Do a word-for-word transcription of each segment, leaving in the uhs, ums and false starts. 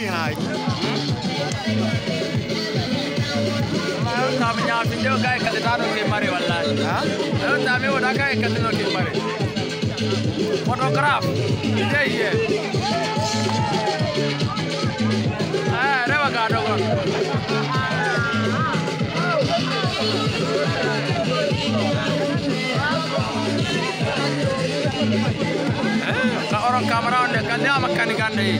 looking high. Ayo tami nya video kay katitano kay mari wallahi. Ha? Ayo tami wala kay katino kay mari. Photograph. Ide ye. Ah, rewa ga dogon. Eh, ka orang kamera onde kan dia makan ikan deh.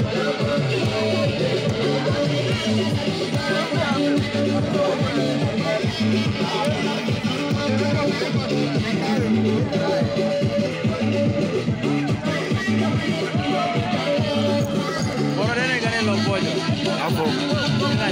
Borang ni kan yang lompol. Apa? Kan?